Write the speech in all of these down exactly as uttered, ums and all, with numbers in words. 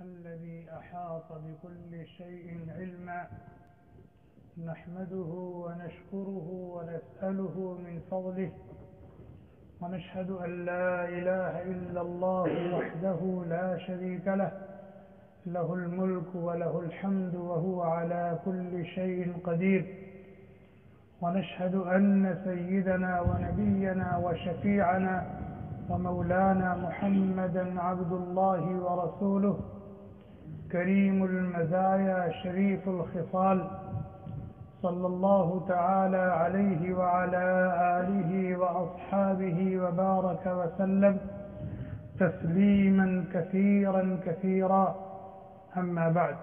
الذي أحاط بكل شيء علما نحمده ونشكره ونسأله من فضله ونشهد أن لا إله إلا الله وحده لا شريك له له الملك وله الحمد وهو على كل شيء قدير ونشهد أن سيدنا ونبينا وشفيعنا ومولانا محمدا عبد الله ورسوله كريم المزايا شريف الخصال صلى الله تعالى عليه وعلى آله وأصحابه وبارك وسلم تسليما كثيرا كثيرا. أما بعد،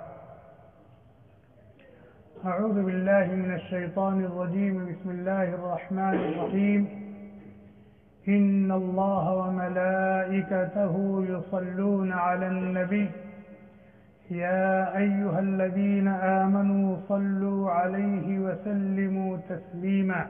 أعوذ بالله من الشيطان الرجيم. بسم الله الرحمن الرحيم. إن الله وملائكته يصلون على النبي يا أيها الذين آمنوا صلوا عليه وسلموا تسليما.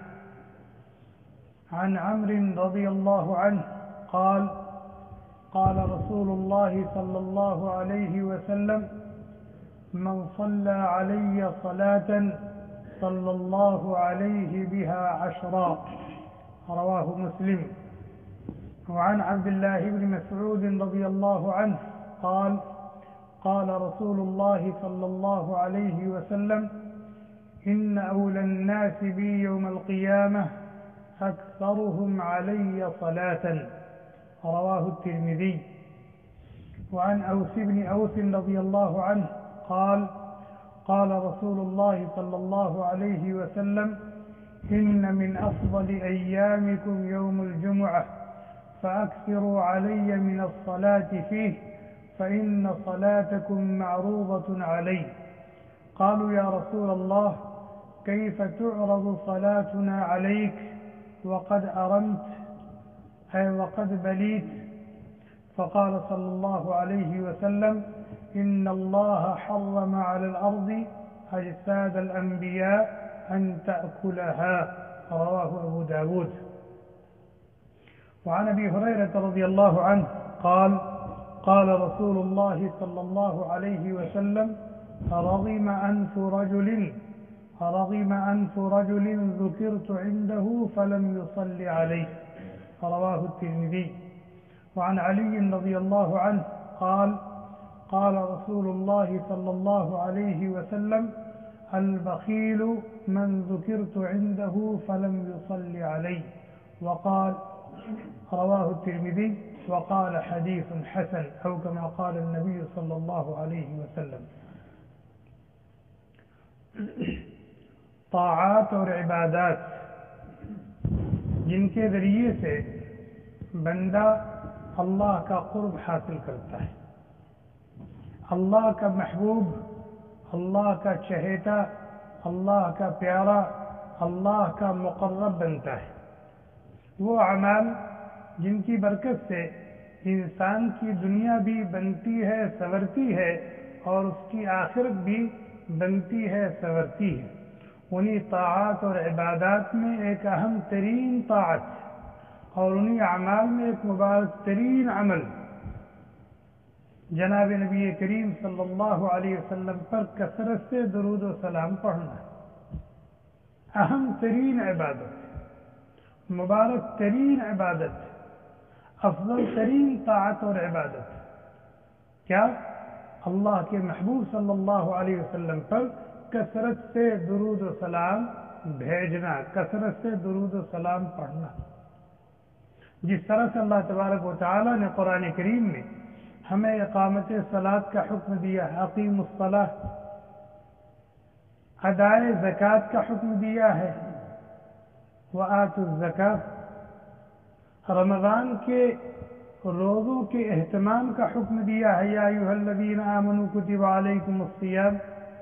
عن عمرو رضي الله عنه قال قال رسول الله صلى الله عليه وسلم: من صلى علي صلاة صلى الله عليه بها عشرا. رواه مسلم. وعن عبد الله بن مسعود رضي الله عنه قال قال رسول الله صلى الله عليه وسلم: إن أولى الناس بي يوم القيامة أكثرهم علي صلاة. رواه الترمذي. وعن أوس بن أوس رضي الله عنه قال قال رسول الله صلى الله عليه وسلم: إن من أفضل أيامكم يوم الجمعة فأكثروا علي من الصلاة فيه فإن صلاتكم معروضة علي. قالوا: يا رسول الله، كيف تعرض صلاتنا عليك وقد أرمت أي وقد بليت؟ فقال صلى الله عليه وسلم: إن الله حرم على الأرض أجساد الأنبياء أن تأكلها. رواه أبو داود. وعن أبي هريرة رضي الله عنه قال قال رسول الله صلى الله عليه وسلم: رغم أنف رجل رغم أنف رجل ذكرت عنده فلم يصل عليه. رواه الترمذي. وعن علي رضي الله عنه قال قال رسول الله صلى الله عليه وسلم: البخيل من ذكرت عنده فلم يصل عليه. وقال رواه الترمذي وقال حديث حسن، أو كما قال النبي صلى الله عليه وسلم. طاعات اور عبادات جن کے ذریعے سے بندہ اللہ کا قرب حاصل کرتا ہے، اللہ کا محبوب، اللہ کا چہیتا، اللہ کا پیارا، اللہ کا مقرب بنتا ہے، وہ اعمال جن کی برکت سے انسان کی دنیا بھی بنتی ہے، سنورتی ہے، اور اس کی آخرت بھی بنتی ہے، سنورتی ہے، انہی طاعات اور عبادات میں ایک اہم ترین طاعت اور انہی اعمال میں ایک مبارک ترین عمل جناب نبی کریم صلی اللہ علیہ وسلم پر کثرت سے درود و سلام پڑھنا ہے۔ اہم ترین عبادت، مبارک ترین عبادت، افضل ترین طاعت اور عبادت کیا؟ اللہ کے محبوب صلی اللہ علیہ وسلم پر کثرت سے درود و سلام بھیجنا، کثرت سے درود و سلام پڑھنا۔ جس طرح سے اللہ تبارک و تعالی نے قرآن کریم میں ہمیں اقامت صلاۃ کا حکم دیا ہے، اقیم الصلاۃ، ادائے زکوٰۃ کا حکم دیا ہے، وآتوا الزکاۃ، رمضان کے روزوں کے اہتمام کا حکم دیا ہے، یا ایھا الذین آمنوا کتب علیکم الصیام،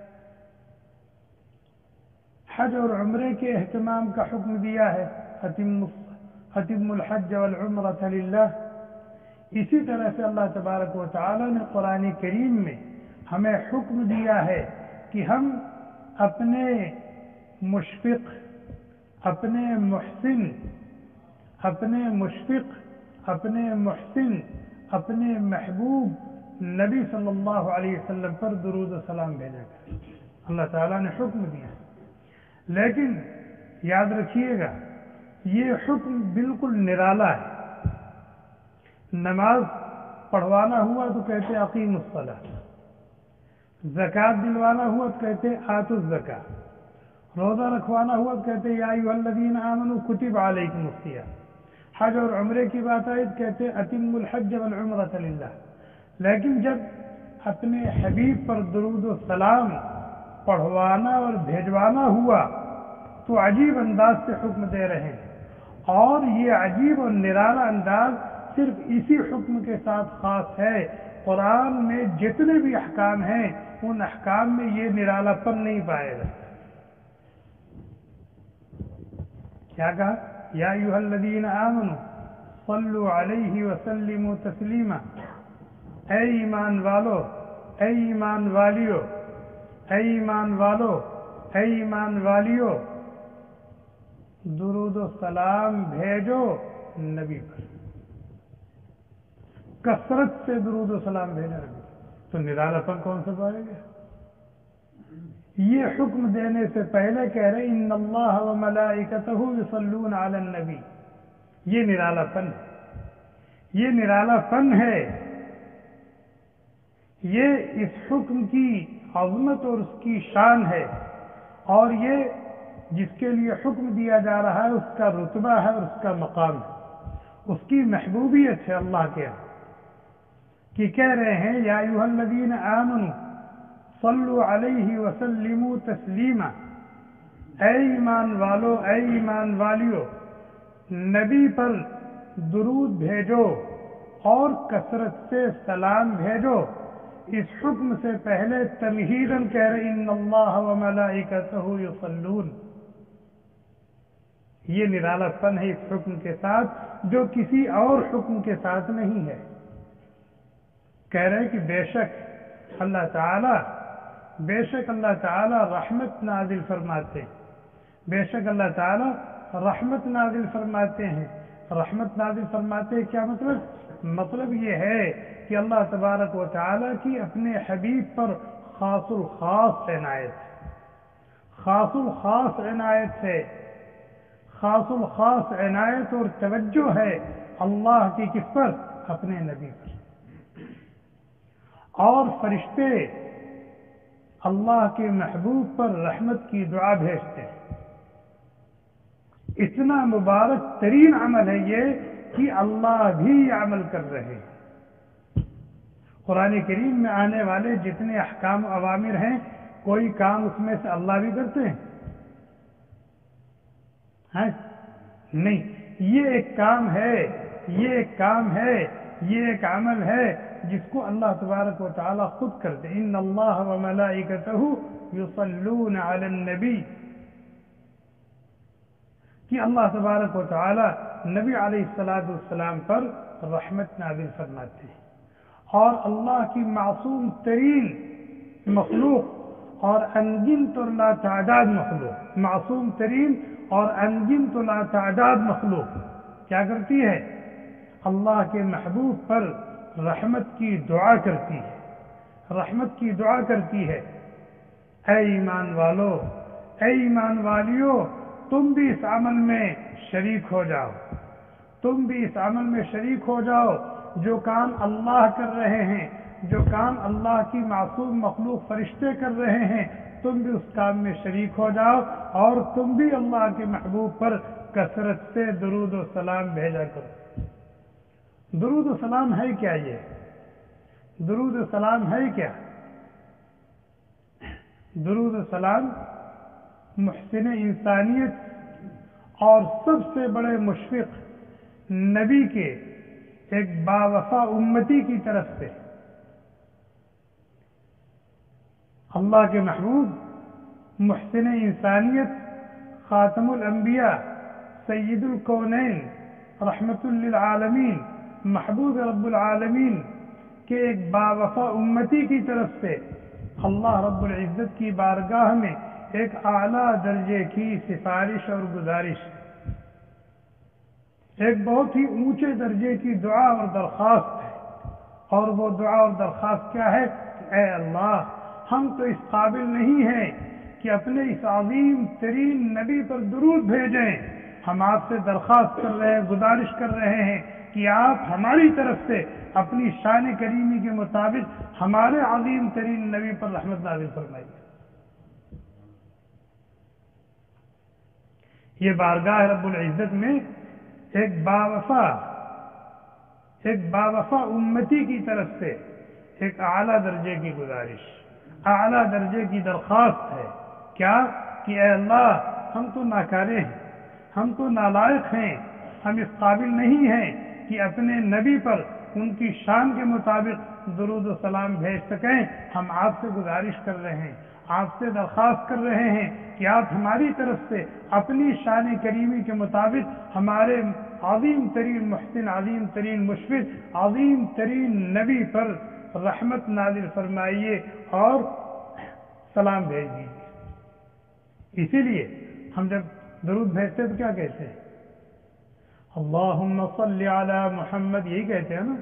حج اور عمرے کے اہتمام کا حکم دیا ہے، اتموا الحج والعمرۃ للہ۔ اسی طرح سے اللہ تبارک و تعالی نے قرآن کریم میں ہمیں حکم دیا ہے کہ ہم اپنے مشفق، اپنے محسن اپنے مشفق اپنے محسن اپنے محبوب نبی صلی اللہ علیہ وسلم پر درود و سلام بھیجا کرے. اللہ تعالیٰ نے حکم دیا. لیکن یاد رکھیے گا یہ حکم بالکل نرالا ہے. نماز پڑھوانا ہوا تو کہتے اقیم الصلاۃ، زکوٰۃ دلوانا ہوا تو کہتے آتوا الزکاۃ، روزہ رکھوانا ہوا تو کہتے یا ایھا الذین آمنوا کتب علیکم الصیام، حج اور عمرے کی بات آئی تو کہتے اتموا الحج والعمرۃ للہ. لیکن جب اپنے حبیب پر درود و سلام پڑھوانا اور بھیجوانا ہوا تو عجیب انداز سے حکم دے رہے ہیں. اور یہ عجیب اور نرالا انداز صرف اسی حکم کے ساتھ خاص ہے. قرآن میں جتنے بھی احکام ہیں ان احکام میں یہ نرالا پن نہیں پائے گا. کیا کہا؟ یا ایھا الذین آمنوا صلوا علیہ وسلموا تسلیما، اے ایمان والو، اے ایمان والیو، اے ایمان والو، اے ایمان والیو، درود و سلام بھیجو نبی پر. کثرت سے درود و سلام بھیجا نبی. تو نرالا پن کون سا پائے گا؟ یہ حکم دینے سے پہلے کہہ رہے ان اللہ و ملائکتہ یصلون علی النبی. یہ نرالا پن ہے، یہ نرالا پن ہے. یہ اس حکم کی عظمت اور اس کی شان ہے. اور یہ جس کے لیے حکم دیا جا رہا ہے اس کا رتبہ ہے اور اس کا مقام ہے، اس کی محبوبیت ہے اللہ کے یہاں. کہ کہہ رہے ہیں یا ایھا الذین آمنوا صلوا علیہ وسلموا تسلیما، اے ایمان والو، اے ایمان والیو، نبی پر درود بھیجو اور کثرت سے سلام بھیجو. اس حکم سے پہلے تمہیداً کہہ رہے ان اللہ و ملائکتہ یصلون. یہ نرالا پن ہے اس حکم کے ساتھ جو کسی اور حکم کے ساتھ نہیں ہے. کہہ رہے کہ بے شک اللہ تعالی بے شک اللہ تعالی رحمت نازل فرماتے ہیں. بے شک اللہ تعالی رحمت نازل فرماتے ہیں. رحمت نازل فرماتے ہیں کیا مطلب؟ مطلب یہ ہے کہ اللہ تبارک و تعالی کی اپنے حبیب پر خاص الخاص عنایت ہے. خاص الخاص عنایت ہے. خاص الخاص عنایت اور توجہ ہے اللہ کی کس پر؟ اپنے نبی پر. اور فرشتے اللہ کے محبوب پر رحمت کی دعا بھیجتے ہیں. اتنا مبارک ترین عمل ہے یہ کہ اللہ بھی یہ عمل کر رہے ہیں. قرآن کریم میں آنے والے جتنے احکام و اوامر ہیں کوئی کام اس میں سے اللہ بھی کرتے ہیں؟ ہیں نہیں. یہ ایک کام ہے یہ ایک کام ہے یہ ایک عمل ہے جس کو اللہ تبارک و تعالی خود کرتے. ان اللہ و ملائکتہ یصلون علی النبی، کہ اللہ تبارک و تعالی نبی علیہ الصلوۃ والسلام پر رحمت نازل فرماتے ہیں. اور اللہ کی معصوم ترین مخلوق اور انگنت اور لا تعداد مخلوق، معصوم ترین اور انگنت و لا تعداد مخلوق کیا کرتی ہے؟ اللہ کے محبوب پر رحمت کی دعا کرتی ہے. رحمت کی دعا کرتی ہے. اے ایمان والو، اے ایمان والیو، تم بھی اس عمل میں شریک ہو جاؤ. تم بھی اس عمل میں شریک ہو جاؤ. جو کام اللہ کر رہے ہیں، جو کام اللہ کی معصوم مخلوق فرشتے کر رہے ہیں، تم بھی اس کام میں شریک ہو جاؤ اور تم بھی اللہ کے محبوب پر کثرت سے درود و سلام بھیجا کرو. درود و سلام ہے کیا؟ یہ درود و سلام ہے کیا؟ درود و سلام محسن انسانیت اور سب سے بڑے مشفق نبی کے ایک باوفا امتی کی طرف سے اللہ کے محبوب محسن انسانیت خاتم الانبیاء سید الکونین رحمت للعالمین محبوب رب العالمین کے ایک باوفا امتی کی طرف سے اللہ رب العزت کی بارگاہ میں ایک اعلیٰ درجے کی سفارش اور گزارش، ایک بہت ہی اونچے درجے کی دعا اور درخواست ہے. اور وہ دعا اور درخواست کیا ہے کہ اے اللہ ہم تو اس قابل نہیں ہیں کہ اپنے اس عظیم ترین نبی پر درود بھیجیں، ہم آپ سے درخواست کر رہے ہیں، گزارش کر رہے ہیں کہ آپ ہماری طرف سے اپنی شان کریمی کے مطابق ہمارے عظیم ترین نبی پر رحمت نازل فرمائیے۔ یہ بارگاہ رب العزت میں ایک باوفا ایک باوفا امتی کی طرف سے ایک اعلیٰ درجے کی گزارش، اعلیٰ درجے کی درخواست ہے، کیا کہ اے اللہ ہم تو ناکارے ہیں، ہم تو نالائق ہیں، ہم اس قابل نہیں ہیں کہ اپنے نبی پر ان کی شان کے مطابق درود و سلام بھیج سکیں۔ ہم آپ سے گزارش کر رہے ہیں، آپ سے درخواست کر رہے ہیں کہ آپ ہماری طرف سے اپنی شان کریمی کے مطابق ہمارے عظیم ترین محسن، عظیم ترین مشفق، عظیم ترین نبی پر رحمت نازل فرمائیے اور سلام بھیج دیجیے۔ اسی لیے ہم جب درود بھیجتے تو کیا کہتے ہیں؟ اللہم صلی علی محمد، یہی کہتے ہیں نا؟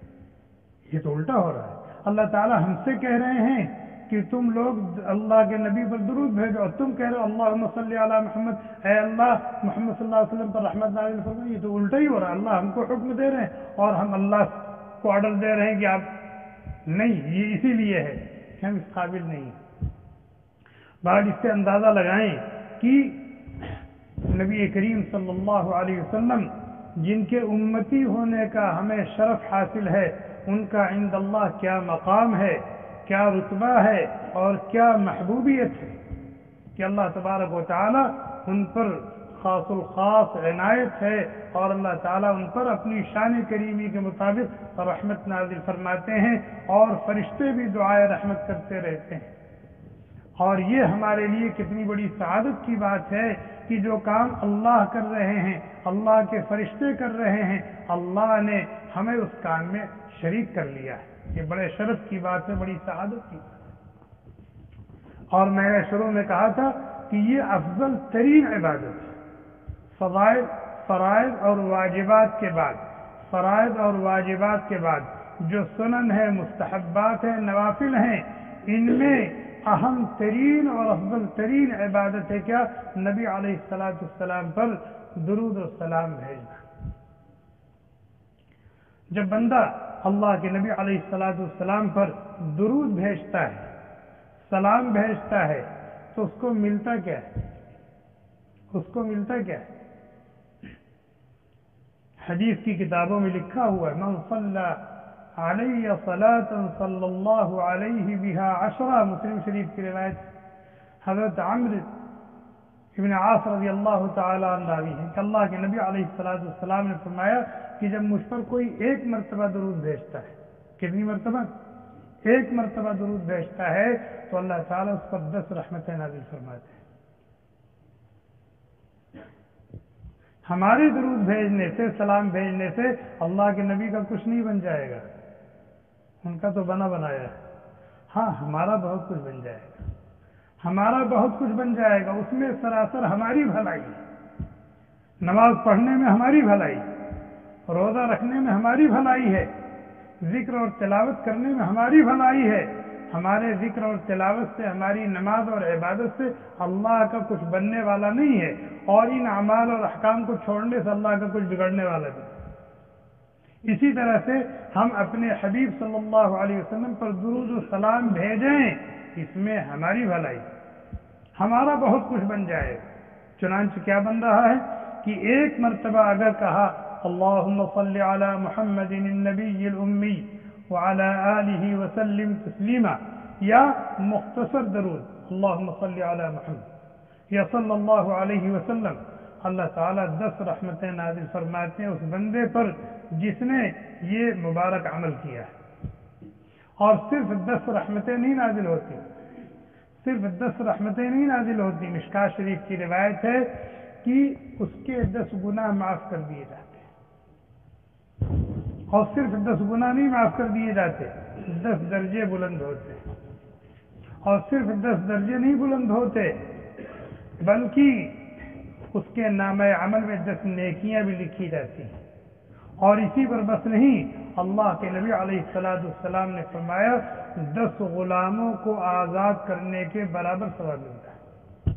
یہ تو الٹا ہو رہا ہے۔ اللہ تعالی ہم سے کہہ رہے ہیں کہ تم لوگ اللہ کے نبی پر درود بھیجو، اور تم کہہ رہے ہو اللہم صلی علی محمد، اے اللہ محمد صلی اللہ علیہ وسلم پر رحمت نازل فرمائے۔ یہ تو الٹا ہی ہو رہا ہے، اللہ ہم کو حکم دے رہے ہیں اور ہم اللہ کو آرڈر دے رہے ہیں کہ آپ نہیں، یہ اسی لیے ہے کہ ہم اس قابل نہیں ہیں۔ بعد اس سے اندازہ لگائیں کہ نبی کریم صلی اللہ علیہ وسلم جن کے امتی ہونے کا ہمیں شرف حاصل ہے، ان کا عند اللہ کیا مقام ہے، کیا رتبہ ہے اور کیا محبوبیت ہے کہ اللہ تبارک و تعالی ان پر خاص الخاص عنایت ہے، اور اللہ تعالیٰ ان پر اپنی شان کریمی کے مطابق رحمت نازل فرماتے ہیں، اور فرشتے بھی دعائے رحمت کرتے رہتے ہیں۔ اور یہ ہمارے لیے کتنی بڑی سعادت کی بات ہے کہ جو کام اللہ کر رہے ہیں، اللہ کے فرشتے کر رہے ہیں، اللہ نے ہمیں اس کام میں شریک کر لیا ہے۔ یہ بڑے شرف کی بات ہے، بڑی سعادت کی بات ہے۔ اور میں نے شروع میں کہا تھا کہ یہ افضل ترین عبادت ہے۔ فضائل، فرائض اور واجبات کے بعد فرائض اور واجبات کے بعد جو سنن ہے، مستحبات ہیں، نوافل ہیں، ان میں اہم ترین اور افضل ترین عبادت ہے کیا؟ نبی علیہ الصلوۃ والسلام پر درود و سلام بھیجنا۔ جب بندہ اللہ کے نبی علیہ الصلوۃ والسلام پر درود بھیجتا ہے، سلام بھیجتا ہے، تو اس کو ملتا کیا ہے؟ اس کو ملتا کیا ہے؟ حدیث کی کتابوں میں لکھا ہوا ہے، من صلی علیہ صلاۃ صلی اللہ علیہ بہا عشرہ، مسلم شریف کی روایت حضرت عمرو ابن عاص رضی اللہ تعالی عنہ راوی ہے کہ اللہ کے نبی علیہ الصلوۃ والسلام نے فرمایا کہ جب مجھ پر کوئی ایک مرتبہ درود بھیجتا ہے، کتنی مرتبہ؟ ایک مرتبہ درود بھیجتا ہے تو اللہ تعالیٰ اس پر دس رحمتیں نازل فرماتے ہیں۔ ہمارے درود بھیجنے سے، سلام بھیجنے سے اللہ کے نبی کا کچھ نہیں بن جائے گا، ان کا تو بنا بنایا ہے۔ ہاں ہمارا بہت کچھ بن جائے گا، ہمارا بہت کچھ بن جائے گا، اس میں سراسر ہماری بھلائی ہے۔ نماز پڑھنے میں ہماری بھلائی، روزہ رکھنے میں ہماری بھلائی ہے، ذکر اور تلاوت کرنے میں ہماری بھلائی ہے۔ ہمارے ذکر اور تلاوت سے، ہماری نماز اور عبادت سے اللہ کا کچھ بننے والا نہیں ہے، اور ان اعمال اور احکام کو چھوڑنے سے اللہ کا کچھ بگڑنے والا نہیں ہے۔ اسی طرح سے ہم اپنے حبیب صلی اللہ علیہ وسلم پر درود و سلام بھیجیں، اس میں ہماری بھلائی، ہمارا بہت کچھ بن جائے گا۔ چنانچہ کیا بن رہا ہے کہ ایک مرتبہ اگر کہا اللہم صلی علی محمد النبی الامی وعلی آلہ وسلم تسلیما، یا مختصر درود اللہم صلی علی محمد یا صلی اللہ علیہ وسلم، اللہ تعالیٰ دس رحمتیں نازل فرماتے ہیں اس بندے پر جس نے یہ مبارک عمل کیا ہے۔ اور صرف دس رحمتیں نہیں نازل ہوتی، صرف دس رحمتیں نہیں نازل ہوتی، مشکاۃ شریف کی روایت ہے کہ اس کے دس گناہ معاف کر دیے جاتے ہیں۔ اور صرف دس گناہ نہیں معاف کر دیے جاتے، دس درجے بلند ہوتے ہیں۔ اور صرف دس درجے نہیں بلند ہوتے، بلکہ اس کے نامہ عمل میں دس نیکیاں بھی لکھی جاتی ہیں۔ اور اسی پر بس نہیں، اللہ کے نبی علیہ الصلوۃ والسلام نے فرمایا دس غلاموں کو آزاد کرنے کے برابر ثواب ملتا ہے۔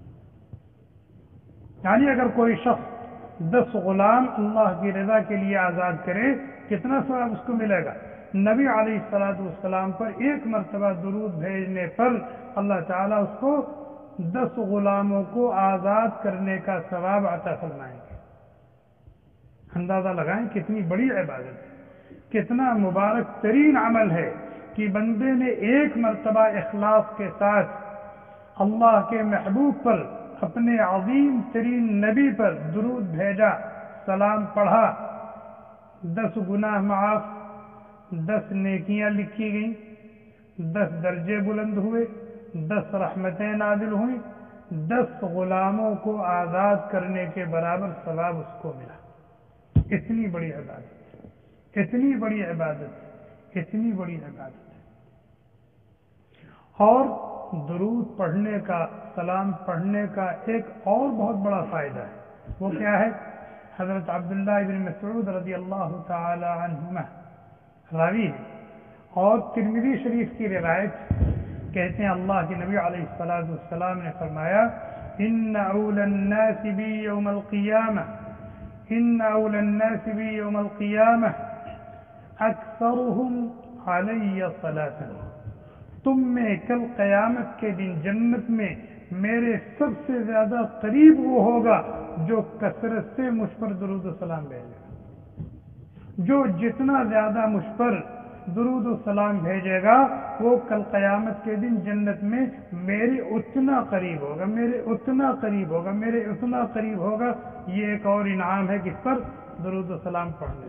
یعنی اگر کوئی شخص دس غلام اللہ کی رضا کے لیے آزاد کرے کتنا ثواب اس کو ملے گا؟ نبی علیہ الصلوۃ والسلام پر ایک مرتبہ درود بھیجنے پر اللہ تعالیٰ اس کو دس غلاموں کو آزاد کرنے کا ثواب عطا فرمائیں گے۔ اندازہ لگائیں کتنی بڑی عبادت ہے، کتنا مبارک ترین عمل ہے کہ بندے نے ایک مرتبہ اخلاص کے ساتھ اللہ کے محبوب پر، اپنے عظیم ترین نبی پر درود بھیجا، سلام پڑھا، دس گناہ معاف، دس نیکیاں لکھی گئیں، دس درجے بلند ہوئے، دس رحمتیں نازل ہوئیں، دس غلاموں کو آزاد کرنے کے برابر ثواب اس کو ملا۔ اتنی بڑی عبادت، اتنی بڑی عبادت، اتنی بڑی عبادت۔ اور درود پڑھنے کا، سلام پڑھنے کا ایک اور بہت بڑا فائدہ ہے، وہ کیا ہے؟ حضرت عبداللہ بن مسعود رضی اللہ تعالی عنہما راوی ہے اور ترمذی شریف کی روایت، کہتے ہیں اللہ کے نبی علیہ الصلوۃ والسلام نے فرمایا ان اول الناس بی یوم القیامہ ان اول الناس بی یوم القیامہ اکثرهم علی صلاۃ، تم میں کل قیامت کے دن جنت میں میرے سب سے زیادہ قریب وہ ہوگا جو کثرت سے مجھ پر درود و سلام بھیجے گا۔ جو جتنا زیادہ مجھ پر درود و سلام بھیجے گا وہ کل قیامت کے دن جنت میں میرے اتنا قریب ہوگا، میرے اتنا قریب ہوگا، میرے اتنا قریب ہوگا۔ یہ ایک اور انعام ہے کس پر؟ درود و سلام پڑھنے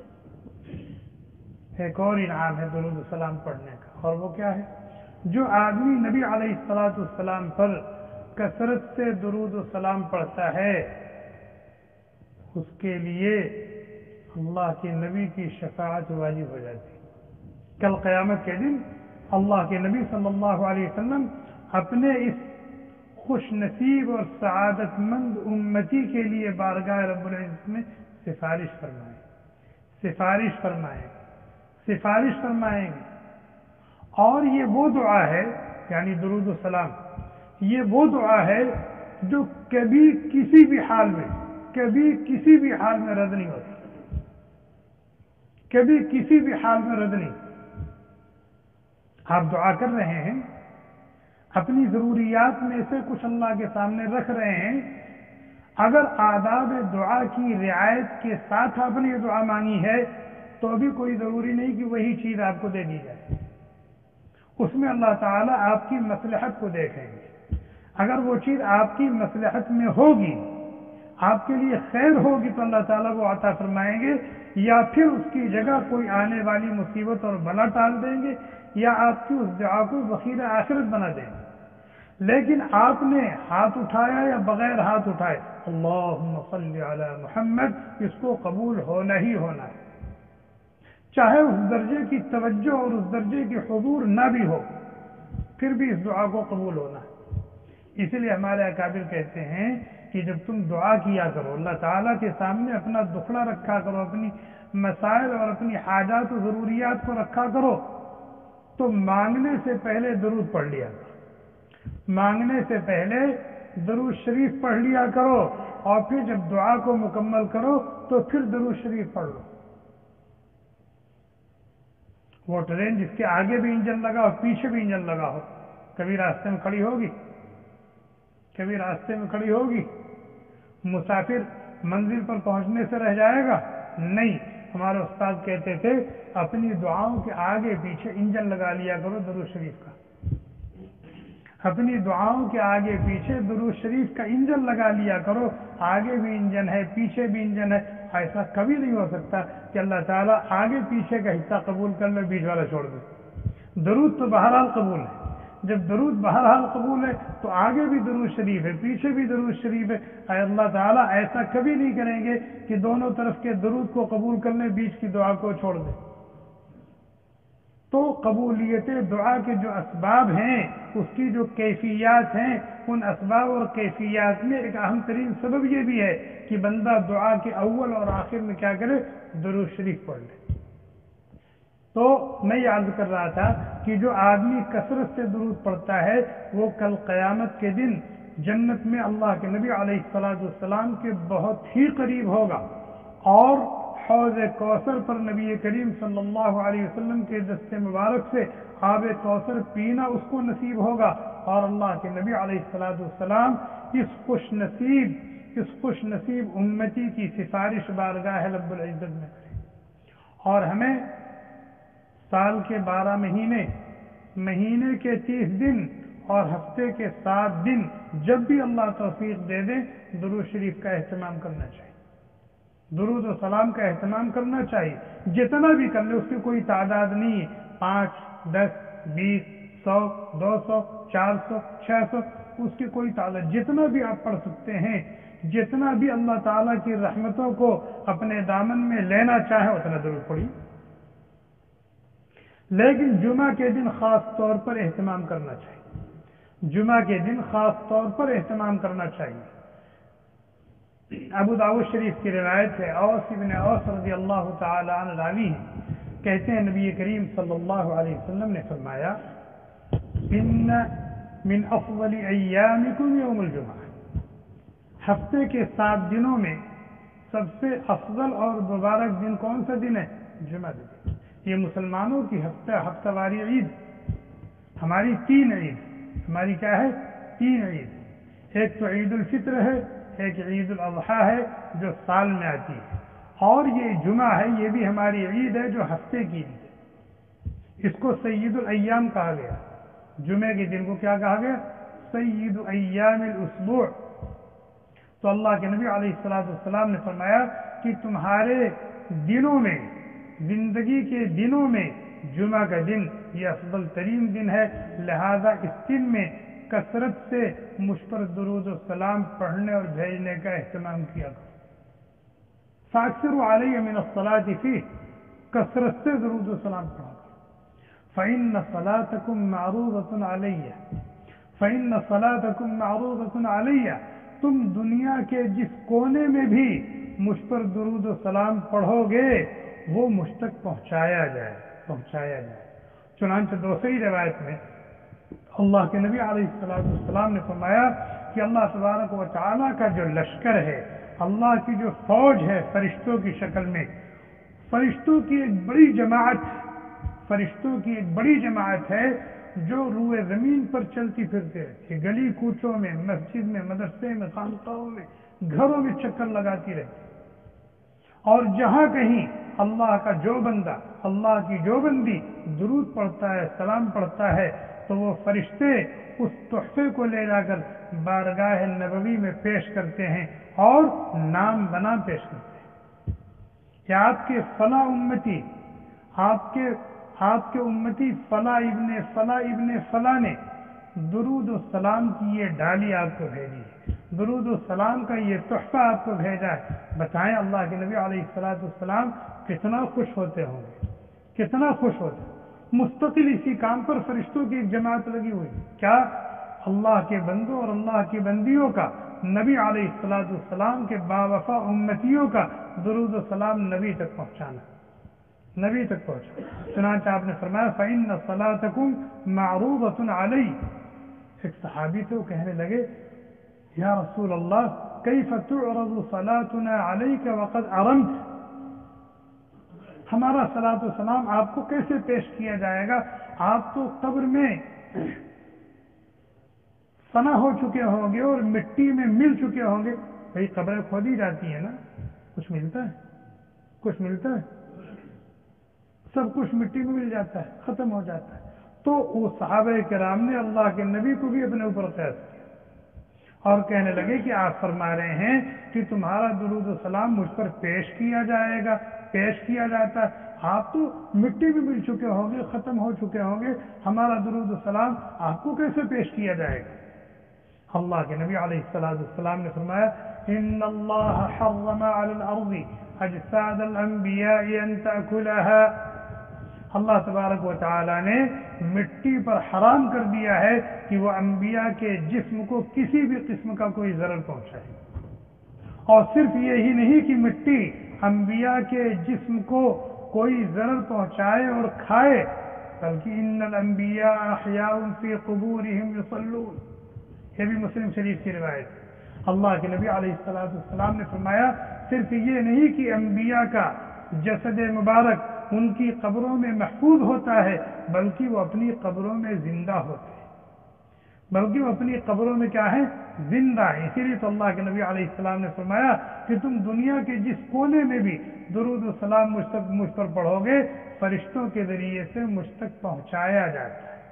کا۔ ایک اور انعام ہے درود و سلام پڑھنے کا، اور وہ کیا ہے؟ جو آدمی نبی علیہ الصلوۃ والسلام پر کثرت سے درود و سلام پڑھتا ہے اس کے لیے اللہ کے نبی کی شفاعت واجب ہو جاتی ہے۔ کل قیامت کے دن اللہ کے نبی صلی اللہ علیہ وسلم اپنے اس خوش نصیب اور سعادت مند امتی کے لیے بارگاہ رب العزت میں سفارش فرمائیں سفارش فرمائیں سفارش فرمائیں گے۔ اور یہ وہ دعا ہے، یعنی درود و سلام، یہ وہ دعا ہے جو کبھی کسی بھی حال میں کبھی کسی بھی حال میں رد نہیں ہوتی، کبھی کسی بھی حال میں رد نہیں۔ آپ دعا کر رہے ہیں، اپنی ضروریات میں سے کچھ اللہ کے سامنے رکھ رہے ہیں، اگر آداب دعا کی رعایت کے ساتھ آپ نے یہ دعا مانگی ہے تو ابھی کوئی ضروری نہیں کہ وہی چیز آپ کو دے دی جائے، اس میں اللہ تعالیٰ آپ کی مصلحت کو دیکھیں گے۔ اگر وہ چیز آپ کی مصلحت میں ہوگی، آپ کے لیے خیر ہوگی تو اللہ تعالیٰ وہ عطا فرمائیں گے، یا پھر اس کی جگہ کوئی آنے والی مصیبت اور بلا ٹال دیں گے، یا آپ کی اس دعا کو ذخیرہ آخرت بنا دیں گے۔ لیکن آپ نے ہاتھ اٹھایا یا بغیر ہاتھ اٹھائے اللہم صلی علی محمد، اس کو قبول ہونا ہی ہونا ہے، چاہے اس درجے کی توجہ اور اس درجے کی حضور نہ بھی ہو، پھر بھی اس دعا کو قبول ہونا ہے۔ اسی لیے ہمارے اکابر کہتے ہیں کہ جب تم دعا کیا کرو، اللہ تعالیٰ کے سامنے اپنا دکھڑا رکھا کرو، اپنی مسائل اور اپنی حاجات و ضروریات کو رکھا کرو، تو مانگنے سے پہلے درود پڑھ لیا کرو، مانگنے سے پہلے درود شریف پڑھ لیا کرو، اور پھر جب دعا کو مکمل کرو تو پھر درود شریف پڑھ لو۔ وہ ٹرین جس کے آگے بھی انجن لگا اور پیچھے بھی انجن لگا ہو، کبھی راستے میں کھڑی ہوگی کبھی راستے میں کھڑی ہوگی مسافر منزل پر پہنچنے سے رہ جائے گا؟ نہیں۔ ہمارے استاد کہتے تھے اپنی دعاؤں کے آگے پیچھے انجن لگا لیا کرو درود شریف کا، اپنی دعاؤں کے آگے پیچھے درود شریف کا انجن لگا لیا کرو، آگے بھی انجن ہے پیچھے بھی انجن ہے۔ ایسا کبھی نہیں ہو سکتا کہ اللہ تعالیٰ آگے پیچھے کا حصہ قبول کر لے، بیچ والا چھوڑ دے۔ درود تو بہرحال قبول ہے، جب درود بہرحال قبول ہے تو آگے بھی درود شریف ہے، پیچھے بھی درود شریف ہے۔ اے اللہ تعالیٰ ایسا کبھی نہیں کریں گے کہ دونوں طرف کے درود کو قبول کر لیں، بیچ کی دعا کو چھوڑ دیں۔ تو قبولیت دعا کے جو اسباب ہیں، اس کی جو کیفیات ہیں، ان اسباب اور کیفیات میں ایک اہم ترین سبب یہ بھی ہے کہ بندہ دعا کے اول اور آخر میں کیا کرے؟ درود شریف پڑھ لے۔ تو میں یہ عرض کر رہا تھا کہ جو آدمی کثرت سے درود پڑھتا ہے وہ کل قیامت کے دن جنت میں اللہ کے نبی علیہ الصلوۃ والسلام کے بہت ہی قریب ہوگا، اور حوض کوثر پر نبی کریم صلی اللہ علیہ وسلم کے دست مبارک سے آب کوثر پینا اس کو نصیب ہوگا، اور اللہ کے نبی علیہ الصلوۃ والسلام اس خوش نصیب اس خوش نصیب امتی کی سفارش بارگاہ رب العزت میں کریں۔ اور ہمیں سال کے بارہ مہینے، مہینے کے تیس دن اور ہفتے کے سات دن جب بھی اللہ توفیق دے دے درود شریف کا اہتمام کرنا چاہیے، درود و سلام کا اہتمام کرنا چاہیے، جتنا بھی کر لے اس کی کوئی تعداد نہیں ہے، پانچ، دس، بیس، سو، دو سو، چار سو، چھ سو، اس کی کوئی تعداد، جتنا بھی آپ پڑھ سکتے ہیں، جتنا بھی اللہ تعالیٰ کی رحمتوں کو اپنے دامن میں لینا چاہے اتنا درود پڑھیے، لیکن جمعہ کے دن خاص طور پر اہتمام کرنا چاہیے، جمعہ کے دن خاص طور پر اہتمام کرنا چاہیے۔ ابو داؤد شریف کی روایت ہے، اوس ابن اوس رضی اللہ تعالی عنہ راوی ہیں، کہتے ہیں نبی کریم صلی اللہ علیہ وسلم نے فرمایا ان من افضل ایامکم یوم الجمعہ، ہفتے کے سات دنوں میں سب سے افضل اور مبارک دن کون سا دن ہے؟ جمعہ دن۔ یہ مسلمانوں کی ہفتہ ہفتہ واری عید، ہماری تین عید، ہماری کیا ہے؟ تین عید، ایک تو عید الفطر ہے، ایک عید الاضحیٰ ہے جو سال میں آتی ہے، اور یہ جمعہ ہے، یہ بھی ہماری عید ہے جو ہفتے کی عید ہے۔ اس کو سید الایام کہا گیا، جمعے کے دن کو کیا کہا گیا؟ سید ایام الاسبوع۔ تو اللہ کے نبی علیہ الصلوۃ والسلام نے فرمایا کہ تمہارے دنوں میں، زندگی کے دنوں میں جمعہ کا دن یہ افضل ترین دن ہے، لہذا اس دن میں کثرت سے مجھ پر درود و سلام پڑھنے اور بھیجنے کا اہتمام کیا کرو۔ فاکثروا علی من الصلاۃ فیہ، کثرت سے درود و سلام پڑھا کرو۔ فإن صلاتکم معروضۃ علی فإن صلاتکم معروضۃ علی، تم دنیا کے جس کونے میں بھی مجھ پر درود و سلام پڑھو گے وہ مجھ تک پہنچایا جائے پہنچایا جائے چنانچہ دوسری روایت میں اللہ کے نبی علیہ الصلوۃ والسلام نے فرمایا کہ اللہ تبارک و تعالیٰ کا جو لشکر ہے، اللہ کی جو فوج ہے فرشتوں کی شکل میں، فرشتوں کی ایک بڑی جماعت فرشتوں کی ایک بڑی جماعت ہے جو روئے زمین پر چلتی پھرتے رہتی ہے، گلی کوچوں میں، مسجد میں، مدرسے میں، خانقاہوں میں، گھروں میں چکر لگاتی رہتی، اور جہاں کہیں اللہ کا جو بندہ، اللہ کی جو بندی درود پڑھتا ہے، سلام پڑھتا ہے، تو وہ فرشتے اس تحفے کو لے جا کر بارگاہ نبوی میں پیش کرتے ہیں اور نام بنا پیش کرتے ہیں کہ آپ کے فلاں امتی، آپ کے آپ کے امتی فلاں ابن فلاں ابن فلاں نے درود و سلام کی یہ ڈالی آپ کو بھیجی ہے، درود و سلام کا یہ تحفہ آپ کو بھیجا ہے۔ بتائیں اللہ کے نبی علیہ الصلوۃ والسلام کتنا خوش ہوتے ہوں گے، کتنا خوش ہوتے ہیں۔ مستقل اسی کام پر فرشتوں کی ایک جماعت لگی ہوئی، کیا؟ اللہ کے بندوں اور اللہ کی بندیوں کا، نبی علیہ الصلوۃ والسلام کے باوفا امتیوں کا درود و سلام نبی تک پہنچانا، نبی تک پہنچا۔ چنانچہ آپ نے فرمایا فإن صلاتکم معروضۃ علی، ایک صحابی تھے وہ کہنے لگے یا رسول اللہ کیف تعرض صلاتنا علیک وقد ارمت، ہمارا صلاۃ و سلام آپ کو کیسے پیش کیا جائے گا، آپ تو قبر میں فنا ہو چکے ہوں گے اور مٹی میں مل چکے ہوں گے۔ بھائی قبریں کھودی جاتی ہیں نا، کچھ ملتا ہے، کچھ ملتا ہے، سب کچھ مٹی میں مل جاتا ہے، ختم ہو جاتا ہے۔ تو وہ صحابہ کرام نے اللہ کے نبی کو بھی اپنے اوپر قیاس کیا اور کہنے لگے کہ آپ فرما رہے ہیں کہ تمہارا درود و سلام مجھ پر پیش کیا جائے گا، پیش کیا جاتا ہے، آپ تو مٹی میں مل چکے ہوں گے، ختم ہو چکے ہوں گے، ہمارا درود و سلام آپ کو کیسے پیش کیا جائے گا؟ اللہ کے نبی علیہ الصلوۃ والسلام نے فرمایا ان اللہ حرم علی الارض اجساد الانبیاء ان تاکلها، اللہ تبارک و تعالی نے مٹی پر حرام کر دیا ہے کہ وہ انبیاء کے جسم کو کسی بھی قسم کا کوئی ضرر پہنچائے، اور صرف یہی نہیں کہ مٹی انبیاء کے جسم کو کوئی ضرر پہنچائے اور کھائے، بلکہ ان الانبیاء احیاء فی قبورہم یصلون، یہ بھی مسلم شریف کی روایت ہے۔ اللہ کے نبی علیہ الصلوۃ والسلام نے فرمایا صرف یہ نہیں کہ انبیاء کا جسد مبارک ان کی قبروں میں محفوظ ہوتا ہے، بلکہ وہ اپنی قبروں میں زندہ ہوتے ہیں، بلکہ وہ اپنی قبروں میں کیا ہے؟ زندہ ہے۔ اسی لیے تو اللہ کے نبی علیہ السلام نے فرمایا کہ تم دنیا کے جس کونے میں بھی درود و سلام مجھ تک مجھ پر پڑھو گے، فرشتوں کے ذریعے سے مجھ تک پہنچایا جاتا ہے۔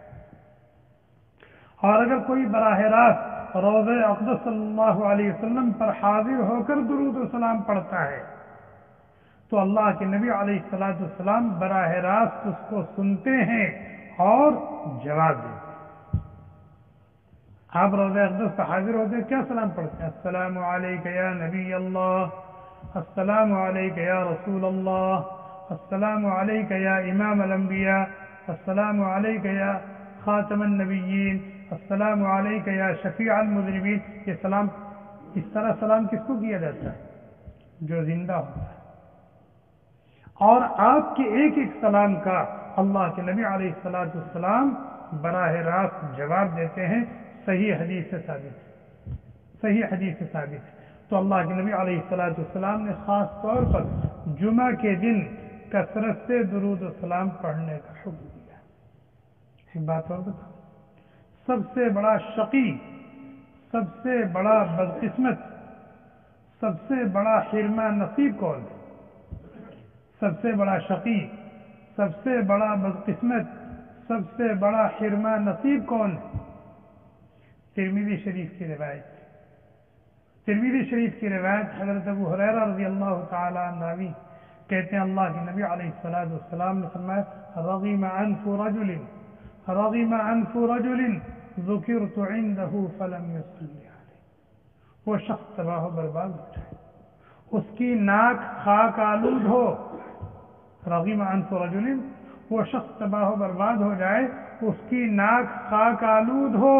اور اگر کوئی براہ راست روضہ اقدس صلی اللہ علیہ وسلم پر حاضر ہو کر درود و سلام پڑھتا ہے تو اللہ کے نبی علیہ الصلوۃ والسلام براہ راست اس کو سنتے ہیں اور جواب دیتے ہیں۔ آپ روضہ اقدس پر حاضر ہوتے ہیں، کیا سلام پڑھتے ہیں؟ السلام علیک یا نبی اللہ، السلام علیک یا رسول اللہ، السلام علیک یا امام الانبیاء، السلام علیک یا خاتم النبیین، السلام علیک یا شفیع المذنبین۔ یہ سلام اس طرح سلام کس کو کیا جاتا ہے؟ جو زندہ ہوتا ہے۔ اور آپ کے ایک ایک سلام کا اللہ کے نبی علیہ الصلوۃ والسلام براہ راست جواب دیتے ہیں، صحیح حدیث سے ثابت ہے، صحیح حدیث سے ثابت ہے۔ تو اللہ کے نبی علیہ الصلوۃ والسلام نے خاص طور پر جمعہ کے دن کثرت سے درود و سلام پڑھنے کا حکم دیا۔ ایک بات اور بتاؤ، سب سے بڑا شقی، سب سے بڑا بدقسمت، سب سے بڑا حرمہ نصیب کون ہے؟ سب سے بڑا شقی، سب سے بڑا بدقسمت، سب سے بڑا حرمہ نصیب کون ہے؟ ترمذی شریف کی روایت، ترمذی شریف کی روایت حضرت ابو ہریرہ رضی اللہ تعالی عنہ راوی کہتے ہیں اللہ کے نبی علیہ الصلوۃ والسلام نے فرمایا رغم انف رجل رغم انف رجل ذکرت عنده فلم يصلي علیہ، وہ شخص تباہ و برباد ہو جائے، اس کی ناک خاک آلود ہو، رغم انف رجل، وہ شخص تباہ و برباد ہو جائے، اس کی ناک خاک آلود ہو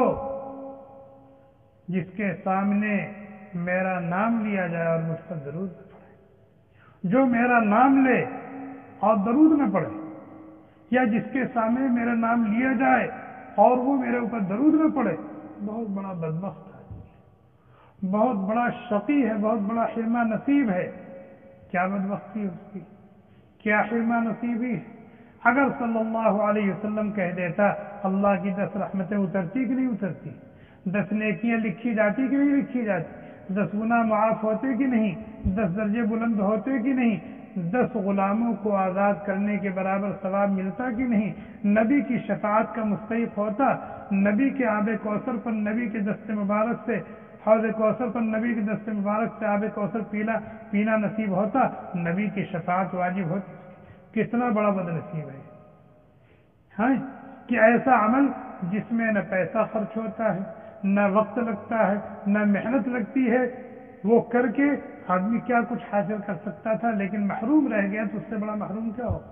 جس کے سامنے میرا نام لیا جائے اور مجھ پر درود نہ پڑھے، جو میرا نام لے اور درود نہ پڑھے، یا جس کے سامنے میرا نام لیا جائے اور وہ میرے اوپر درود نہ پڑھے، بہت بڑا بدبخت ہے، بہت بڑا شقی ہے، بہت بڑا حرمہ نصیب ہے۔ کیا بدبختی ہے اس کی، کیا حرمہ نصیبی ہے۔ اگر صلی اللہ علیہ وسلم کہہ دیتا اللہ کی دس رحمتیں اترتی کہ نہیں اترتی، دس نیکیاں لکھی جاتی کہ نہیں لکھی جاتی، دس گناہ معاف ہوتے کہ نہیں، دس درجے بلند ہوتے کہ نہیں، دس غلاموں کو آزاد کرنے کے برابر ثواب ملتا کہ نہیں، نبی کی شفاعت کا مستحق ہوتا، نبی کے آب کوثر پر نبی کے دست مبارک سے، حوض کوثر پر نبی کے دست مبارک سے آب کوثر پیلا پینا نصیب ہوتا، نبی کی شفاعت واجب ہوتی۔ کتنا بڑا بد نصیب ہے ہاں کہ ایسا عمل جس میں نہ پیسہ خرچ ہوتا ہے، نہ وقت لگتا ہے، نہ محنت لگتی ہے، وہ کر کے آدمی کیا کچھ حاصل کر سکتا تھا، لیکن محروم رہ گیا تو اس سے بڑا محروم کیا ہو۔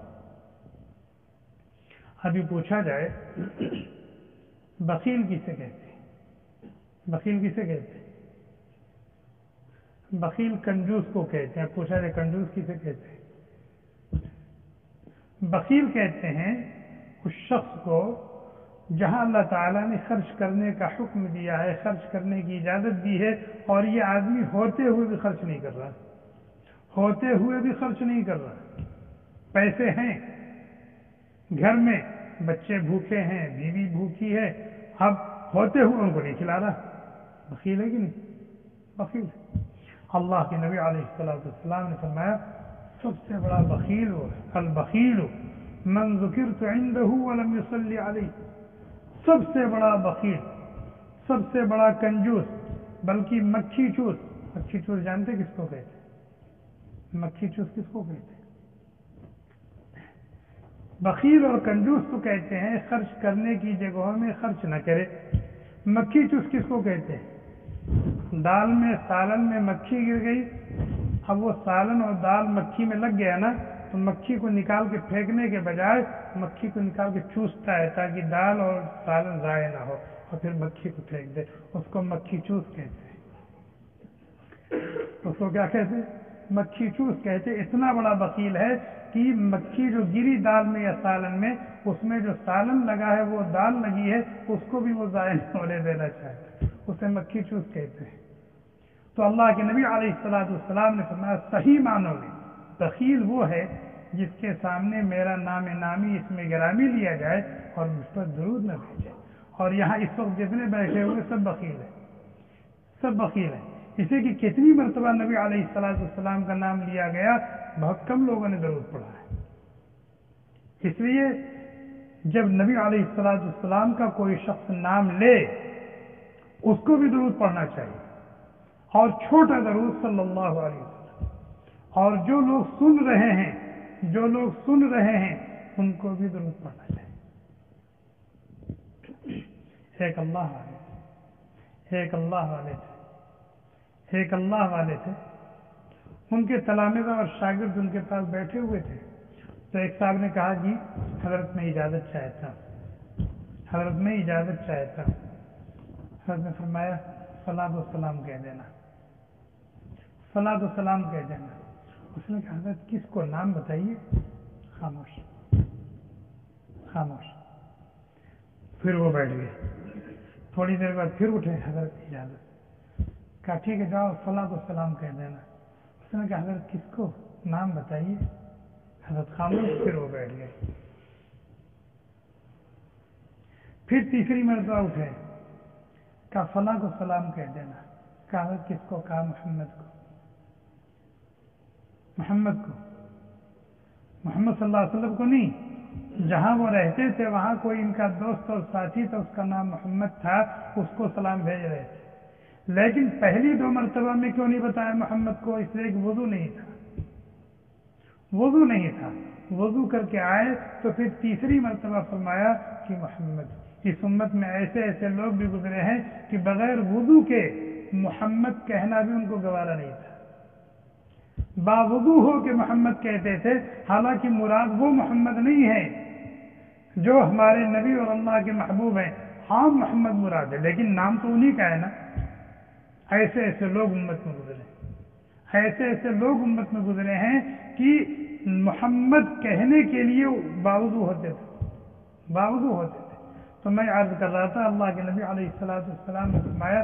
ابھی پوچھا جائے بخیل کسے کہتے ہیں؟ بخیل کسے کہتے ہیں؟ بخیل کنجوس کو کہتے ہیں۔ پوچھا جائے کنجوس کسے کہتے ہیں؟ بخیل کہتے ہیں اس شخص کو جہاں اللہ تعالیٰ نے خرچ کرنے کا حکم دیا ہے، خرچ کرنے کی اجازت دی ہے، اور یہ آدمی ہوتے ہوئے بھی خرچ نہیں کر رہا، ہوتے ہوئے بھی خرچ نہیں کر رہا۔ پیسے ہیں گھر میں، بچے بھوکے ہیں، بیوی بھوکی ہے، اب ہوتے ہوئے ان کو نہیں کھلا رہا، بخیل ہے کہ نہیں؟ بخیل ہے۔ اللہ کے نبی علیہ الصلوۃ والسلام نے فرمایا سب سے بڑا بخیل ہو البخیل من ذکرت عنده ولم يصلی علیہ، سب سے بڑا بخیل، سب سے بڑا کنجوس، بلکہ مکھی چوس۔ مکھی چوس جانتے کس کو کہتے ہیں؟ مکھی چوس کس کو کہتے ہیں؟ بخیل اور کنجوس تو کہتے ہیں خرچ کرنے کی جگہوں میں خرچ نہ کرے۔ مکھی چوس کس کو کہتے ہیں؟ دال میں سالن میں مکھی گر گئی، اب وہ سالن اور دال مکھی میں لگ گیا نا، تو مکھی کو نکال کے پھینکنے کے بجائے مکھی کو نکال کے چوستا ہے تاکہ دال اور سالن ضائع نہ ہو، اور پھر مکھی کو پھینک دے، اس کو مکھی چوس کہتے ہیں۔ اس کو کیا کہتے ہیں؟ مکھی چوس کہتے ہیں۔ اتنا بڑا بخیل ہے کہ کہ مکھی جو گری دال میں یا سالن میں، اس میں جو سالن لگا ہے وہ دال لگی ہے، اس کو بھی وہ ضائع نہیں ہونے دینا چاہتا، اسے مکھی چوس کہتے ہیں۔ تو اللہ کے نبی علیہ الصلوۃ والسلام نے فرمایا صحیح معنوں میں بخیل وہ ہے جس کے سامنے میرا نام نامی اس میں گرامی لیا جائے اور مجھ پر درود نہ بھیجے۔ اور یہاں اس وقت جتنے بیٹھے ہوئے سب بخیل ہیں، سب بخیل ہیں، اسے کہ کتنی مرتبہ نبی علیہ الصلوۃ والسلام کا نام لیا گیا، بہت کم لوگوں نے درود پڑھا ہے۔ اس لیے جب نبی علیہ الصلوۃ والسلام کا کوئی شخص نام لے اس کو بھی درود پڑھنا چاہیے، اور چھوٹا درود صلی اللہ علیہ وسلم، اور جو لوگ سن رہے ہیں جو لوگ سن رہے ہیں ان کو بھی درود پڑھنا چاہیے۔ ایک اللہ والے تھے ایک اللہ والے تھے ایک اللہ والے تھے ان کے تلامذہ اور شاگرد ان کے پاس بیٹھے ہوئے تھے، تو ایک صاحب نے کہا جی حضرت میں اجازت چاہتا ہوں حضرت میں اجازت چاہتا ہوں حضرت نے فرمایا صلاۃ و سلام کہہ دینا صلاۃ و سلام کہہ دینا اس نے کہا حضرت کس کو نام بتائیے؟ خاموش خاموش پھر وہ بیٹھ گئے، تھوڑی دیر بعد پھر اٹھے، حضرت اجازت، کہا ٹھیک ہے جاؤ صلاۃ و سلام کہہ دینا۔ اس نے کہا حضرت کس کو نام بتائیے؟ حضرت خاموش، پھر وہ بیٹھ گئے۔ پھر تیسری مرتبہ اٹھے، کہا فلاں کو سلام کہہ دینا، کہا حضرت کس کو؟ کہا محمد کو محمد کو محمد صلی اللہ علیہ وسلم کو نہیں، جہاں وہ رہتے تھے وہاں کوئی ان کا دوست اور ساتھی تھا، اس کا نام محمد تھا، اس کو سلام بھیج رہے تھے، لیکن پہلی دو مرتبہ میں کیوں نہیں بتایا محمد کو؟ اس لیے کہ وضو نہیں تھا وضو نہیں تھا وضو کر کے آئے تو پھر تیسری مرتبہ فرمایا کہ محمد۔ اس امت میں ایسے ایسے لوگ بھی گزرے ہیں کہ بغیر وضو کے محمد کہنا بھی ان کو گوارا نہیں تھا، باوضو ہو کہ محمد کہتے تھے، حالانکہ مراد وہ محمد نہیں ہے جو ہمارے نبی اور اللہ کے محبوب ہیں، ہاں محمد مراد ہے لیکن نام تو انہی کا ہے نا۔ ایسے ایسے لوگ امت میں گزرے ایسے ایسے لوگ امت میں گزرے ہیں کہ محمد کہنے کے لیے باوضو ہوتے تھے باوضو ہوتے تھے تو میں عرض کر رہا تھا اللہ کے نبی علیہ الصلوۃ والسلام نے فرمایا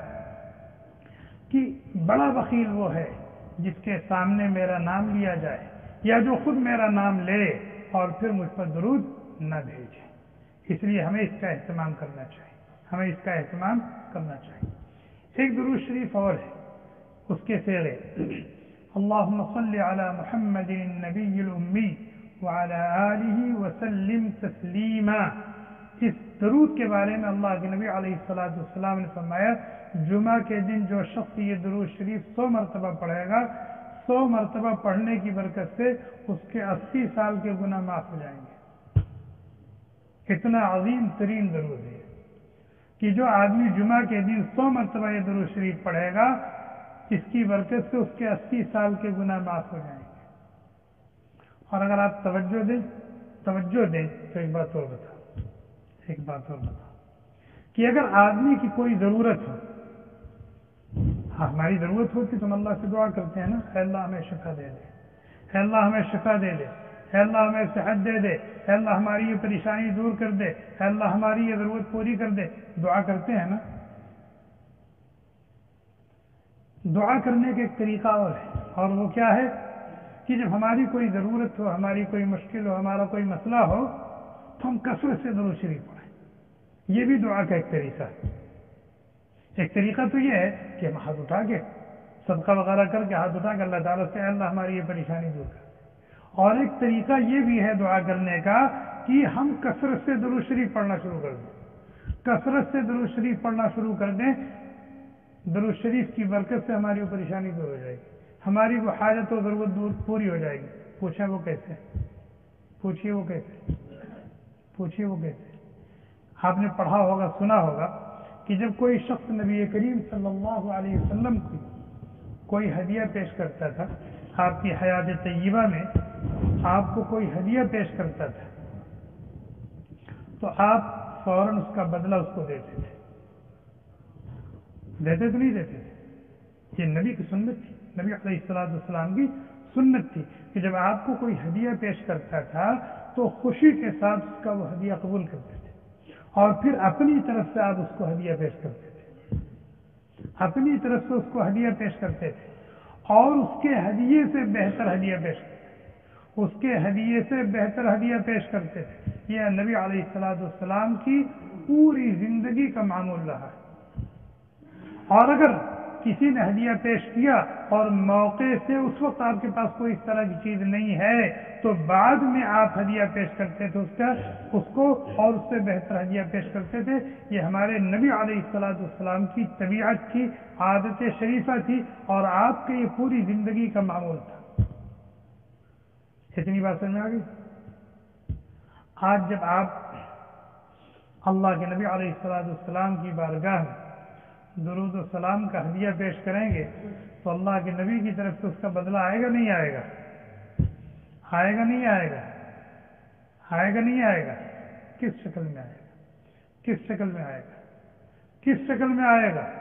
کہ بڑا بخیل وہ ہے جس کے سامنے میرا نام لیا جائے یا جو خود میرا نام لے اور پھر مجھ پر درود نہ بھیجے۔ اس لیے ہمیں اس کا اہتمام کرنا چاہیے ہمیں اس کا اہتمام کرنا چاہیے۔ ایک درود شریف اور ہے، اس کے صیغے اللہم صلی علی محمد النبی الامی وعلی آلہ وسلم تسلیما۔ اس درود کے بارے میں اللہ کے نبی علیہ الصلوۃ والسلام نے فرمایا جمعہ کے دن جو شخص یہ درود شریف سو مرتبہ پڑھے گا، سو مرتبہ پڑھنے کی برکت سے اس کے اسی سال کے گناہ معاف ہو جائیں گے۔ اتنا عظیم ترین درود ہے کہ جو آدمی جمعہ کے دن سو مرتبہ یہ درود شریف پڑھے گا، اس کی برکت سے اس کے اسی سال کے گناہ معاف ہو جائیں گے۔ اور اگر آپ توجہ دیں توجہ دیں تو ایک بات اور بتا ایک بات اور بتا کہ اگر آدمی کی کوئی ضرورت ہو، ہاں ہماری ضرورت ہوتی تو ہم اللہ سے دعا کرتے ہیں نا، اے اللہ ہمیں شفا دے دے، اے اللہ ہمیں شفا دے دے، اے اللہ ہمیں صحت دے دے، اے اللہ ہماری یہ پریشانی دور کر دے، اے اللہ ہماری یہ ضرورت پوری کر دے، دعا کرتے ہیں نا۔ دعا کرنے کا ایک طریقہ اور ہے، اور وہ کیا ہے کہ جب ہماری کوئی ضرورت ہو، ہماری کوئی مشکل ہو، ہمارا کوئی مسئلہ ہو تو ہم کثرت سے درود شریف پڑھیں۔ یہ بھی دعا کا ایک طریقہ ہے۔ ایک طریقہ تو یہ ہے کہ ہم ہاتھ اٹھا کے صدقہ وغیرہ کر کے ہاتھ اٹھا کے اللہ تعالیٰ سے اللہ ہماری یہ پریشانی دور کر دے، اور ایک طریقہ یہ بھی ہے دعا کرنے کا کہ ہم کثرت سے درود شریف پڑھنا شروع کر دیں کثرت سے درود شریف پڑھنا شروع کر دیں درود شریف کی برکت سے ہماری وہ پریشانی دور ہو جائے گی، ہماری وہ حاجت و ضرورت دور پوری ہو جائے گی۔ پوچھیں وہ کیسے پوچھیے وہ کیسے پوچھیے وہ کیسے آپ نے پڑھا ہوگا، سنا ہوگا کہ جب کوئی شخص نبی کریم صلی اللہ علیہ وسلم کو کوئی ہدیہ پیش کرتا تھا، آپ کی حیات طیبہ میں آپ کو کوئی ہدیہ پیش کرتا تھا تو آپ فوراً اس کا بدلہ اس کو دیتے تھے دیتے تو نہیں دیتے تھے یہ نبی کی سنت تھی، نبی علیہ الصلوۃ والسلام کی سنت تھی کہ جب آپ کو کوئی ہدیہ پیش کرتا تھا تو خوشی کے ساتھ اس کا وہ ہدیہ قبول کرتے تھے اور پھر اپنی طرف سے آپ اس کو ہدیہ پیش کرتے تھے، اپنی طرف سے اس کو ہدیہ پیش کرتے تھے اور اس کے ہدیے سے بہتر ہدیہ پیش کرتے تھے، اس کے ہدیے سے بہتر ہدیہ پیش کرتے تھے۔ یہ نبی علیہ الصلوۃ والسلام کی پوری زندگی کا معمول رہا ہے۔ اور اگر کسی نے ہدیہ پیش کیا اور موقع سے اس وقت آپ کے پاس کوئی اس طرح کی چیز نہیں ہے تو بعد میں آپ ہدیہ پیش کرتے تھے اس کا اس کو اور اس سے بہتر ہدیہ پیش کرتے تھے۔ یہ ہمارے نبی علیہ الصلوۃ والسلام کی طبیعت تھی، عادت شریفہ تھی اور آپ کے یہ پوری زندگی کا معمول تھا۔ اتنی بات سمجھ میں آ گئی؟ آج جب آپ اللہ کے نبی علیہ الصلوۃ والسلام کی بارگاہ میں درود و سلام کا ہدیہ پیش کریں گے تو اللہ کے نبی کی طرف سے اس کا بدلہ آئے گا نہیں آئے گا؟ آئے گا نہیں آئے گا؟ آئے گا نہیں آئے گا؟ کس شکل میں آئے گا؟ کس شکل میں آئے گا؟ کس شکل میں آئے گا؟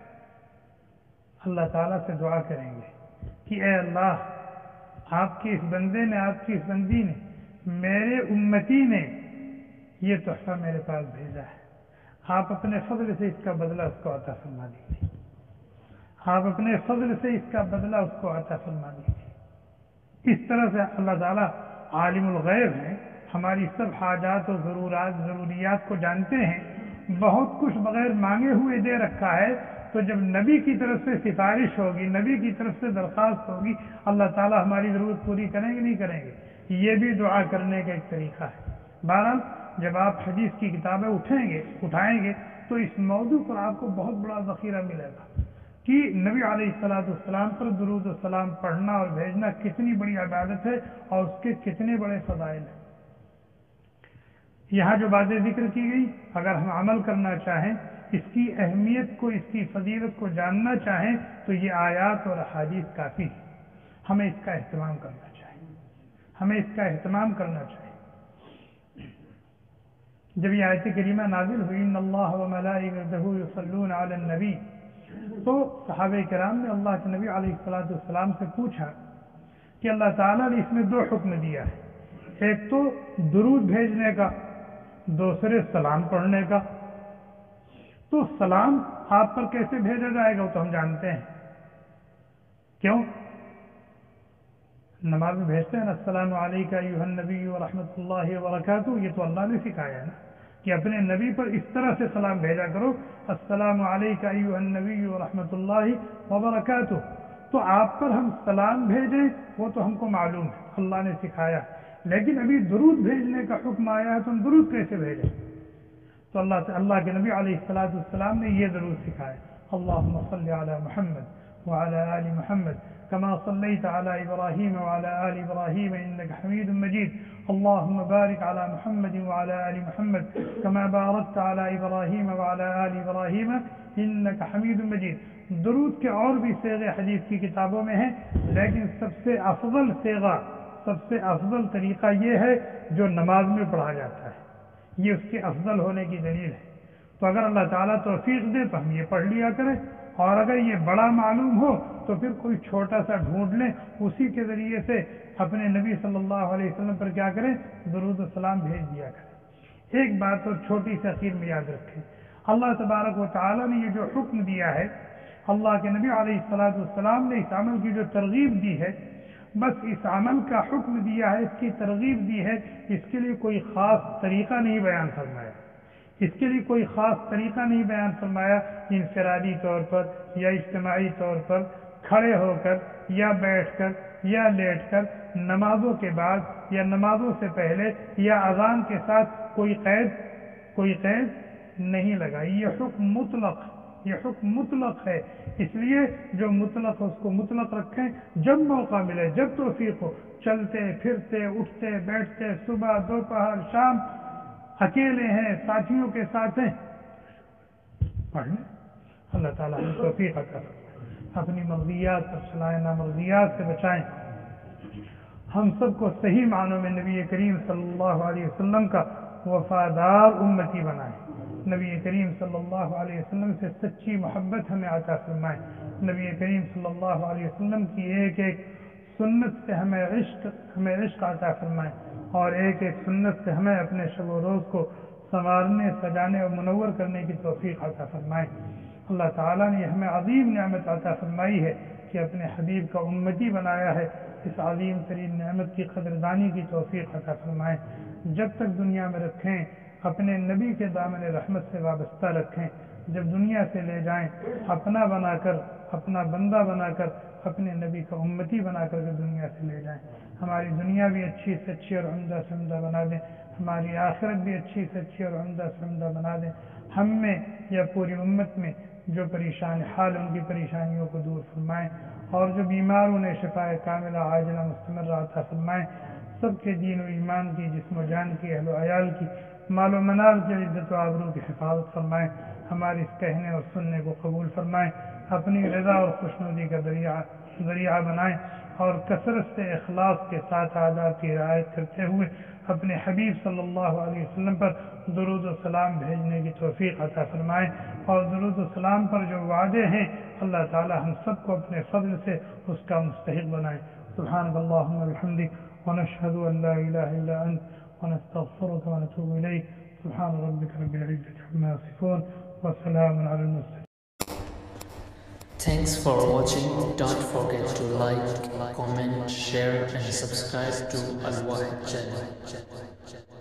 اللہ تعالیٰ سے دعا کریں گے کہ اے اللہ، آپ کے اس بندے نے، آپ کی اس بندی نے، میرے امتی نے یہ تحفہ میرے پاس بھیجا ہے، آپ اپنے فضل سے اس کا بدلہ اس کو عطا فرما دیجیے، آپ اپنے فضل سے اس کا بدلہ اس کو عطا فرما دیجیے۔ اس طرح سے اللہ تعالیٰ عالم الغیب ہے، ہماری سب حاجات و ضرورات ضروریات کو جانتے ہیں، بہت کچھ بغیر مانگے ہوئے دے رکھا ہے۔ تو جب نبی کی طرف سے سفارش ہوگی، نبی کی طرف سے درخواست ہوگی، اللہ تعالیٰ ہماری ضرورت پوری کریں گے نہیں کریں گے؟ یہ بھی دعا کرنے کا ایک طریقہ ہے۔ بہرحال جب آپ حدیث کی کتابیں اٹھیں گے اٹھائیں گے تو اس موضوع پر آپ کو بہت بڑا ذخیرہ ملے گا کہ نبی علیہ الصلوۃ والسلام پر درود و سلام پڑھنا اور بھیجنا کتنی بڑی عبادت ہے اور اس کے کتنے بڑے فضائل ہیں۔ یہاں جو باتیں ذکر کی گئی، اگر ہم عمل کرنا چاہیں، اس کی اہمیت کو، اس کی فضیلت کو جاننا چاہیں تو یہ آیات اور احادیث کافی ہے۔ ہمیں اس کا اہتمام کرنا چاہیے، ہمیں اس کا اہتمام کرنا چاہیے۔ جب یہ آیت کریمہ نازل ہوئی ان اللہ وملائکتہ یصلون علی النبی، تو صحابہ کرام نے اللہ کے نبی علیہ الصلوۃ والسلام سے پوچھا کہ اللہ تعالیٰ نے اس میں دو حکم دیا ہے، ایک تو درود بھیجنے کا، دوسرے سلام پڑھنے کا۔ تو سلام آپ پر کیسے بھیجا جائے گا وہ تو ہم جانتے ہیں، کیوں؟ نماز میں بھیجتے ہیں نا، السلام علیکہ ایھا النبی ورحمۃ اللہ وبرکاتہ، یہ تو اللہ نے سکھایا ہے نا کہ اپنے نبی پر اس طرح سے سلام بھیجا کرو، السلام علیکہ ایھا النبی ورحمۃ اللہ وبرکاتہ۔ تو آپ پر ہم سلام بھیجیں وہ تو ہم کو معلوم ہے، اللہ نے سکھایا، لیکن ابھی درود بھیجنے کا حکم آیا ہے تو ہم درود کیسے بھیجیں؟ تو اللہ اللہ کے نبی علیہ الصلوۃ والسلام نے یہ درود سکھایا، اللہم صل علی محمد وعلی آل محمد كما صليت على إبراهيم وعلى آل إبراهيم إنك حميد مجيد اللهم بارك على محمد وعلى آل محمد كما باركت على إبراهيم وعلى آل إبراهيم إنك حميد مجيد۔ درود کے اور بھی صیغے حدیث کی کتابوں میں ہیں، لیکن سب سے افضل صیغہ، سب سے افضل طریقہ یہ ہے جو نماز میں پڑھا جاتا ہے، یہ اس کے افضل ہونے کی دلیل ہے۔ تو اگر اللہ تعالیٰ توفیق دے تو ہم یہ پڑھ لیا کریں، اور اگر یہ بڑا معلوم ہو تو پھر کوئی چھوٹا سا ڈھونڈ لیں، اسی کے ذریعے سے اپنے نبی صلی اللہ علیہ وسلم پر کیا کریں، درود و سلام بھیج دیا کریں۔ ایک بات اور چھوٹی سی اخیر میں یاد رکھیں، اللہ تبارک و تعالیٰ نے یہ جو حکم دیا ہے، اللہ کے نبی علیہ الصلوۃ والسلام نے اس عمل کی جو ترغیب دی ہے، بس اس عمل کا حکم دیا ہے، اس کی ترغیب دی ہے، اس کے لیے کوئی خاص طریقہ نہیں بیان فرمایا، اس کے لیے کوئی خاص طریقہ نہیں بیان فرمایا، انفرادی طور پر یا اجتماعی طور پر کھڑے ہو کر یا بیٹھ کر یا لیٹ کر، نمازوں کے بعد یا نمازوں سے پہلے یا اذان کے ساتھ کوئی قید کوئی قید نہیں لگائی۔ یہ حکم مطلق یہ حکم مطلق ہے، اس لیے جو مطلق ہے اس کو مطلق رکھیں، جب موقع ملے، جب توفیق ہو، چلتے پھرتے اٹھتے بیٹھتے، صبح دوپہر شام، اکیلے ہیں ساتھیوں کے ساتھ ہیں، پڑھ لیں۔ اللہ تعالیٰ ہمیں توفیق عطا فرمائے، اپنی مرضیات پر چلائیں، نامرضیات سے بچائیں، ہم سب کو صحیح معنوں میں نبی کریم صلی اللہ علیہ وسلم کا وفادار امتی بنائیں، نبی کریم صلی اللہ علیہ وسلم سے سچی محبت ہمیں عطا فرمائے، نبی کریم صلی اللہ علیہ وسلم کی ایک ایک سنت سے ہمیں عشق ہمیں عشق عطا فرمائے، اور ایک ایک سنت سے ہمیں اپنے شب و روز کو سنوارنے، سجانے اور منور کرنے کی توفیق عطا فرمائے۔ اللہ تعالیٰ نے ہمیں عظیم نعمت عطا فرمائی ہے کہ اپنے حبیب کا امتی بنایا ہے۔ اس عظیم ترین نعمت کی قدردانی کی توفیق عطا فرمائے۔ جب تک دنیا میں رکھیں اپنے نبی کے دامن رحمت سے وابستہ رکھیں، جب دنیا سے لے جائیں اپنا بنا کر، اپنا بندہ بنا کر، اپنے نبی کا امتی بنا کر کے دنیا سے لے جائیں۔ ہماری دنیا بھی اچھی سے اچھی اور عمدہ سے عمدہ بنا دیں، ہماری آخرت بھی اچھی سے اچھی اور عمدہ سے عمدہ بنا دیں۔ ہم میں یا پوری امت میں جو پریشان حال ان کی پریشانیوں کو دور فرمائیں، اور جو بیمار انہیں شفاء کاملہ عاجلہ مستمرہ عطا فرمائیں۔ سب کے دین و ایمان کی، جسم و جان کی، اہل و عیال کی، مال و منال کی عزت و آبرو کی حفاظت فرمائیں۔ ہمارے اس کہنے اور سننے کو قبول فرمائیں، اپنی رضا اور خوشنودی کا ذریعہ ذریعہ بنائیں، اور کثرت سے اخلاص کے ساتھ آداب کی رعایت کرتے ہوئے اپنے حبیب صلی اللہ علیہ وسلم پر درود و سلام بھیجنے کی توفیق عطا فرمائیں، اور درود و سلام پر جو وعدے ہیں اللہ تعالی ہم سب کو اپنے فضل سے اس کا مستحق بنائیں۔ سبحانک اللہم و بحمدک، ونشہد ان لا الہ الا انت، ونستغفرک ونتوب الیک۔ سبحان ربک رب العزۃ عما یصفون، وسلام علی المرسلین۔ Thanks for watching. Don't forget to like, comment, share and subscribe to Al Wahid channel.